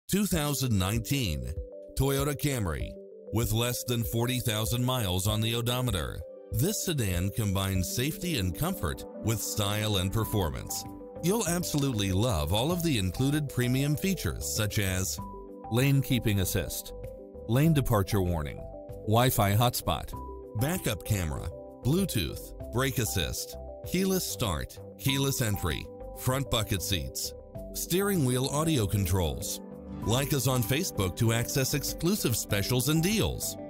2019 Toyota Camry. With less than 40,000 miles on the odometer, this sedan combines safety and comfort with style and performance. You'll absolutely love all of the included premium features such as lane keeping assist, lane departure warning, Wi-Fi hotspot, backup camera, Bluetooth, brake assist, keyless start, keyless entry, front bucket seats, steering wheel audio controls. Like us on Facebook to access exclusive specials and deals.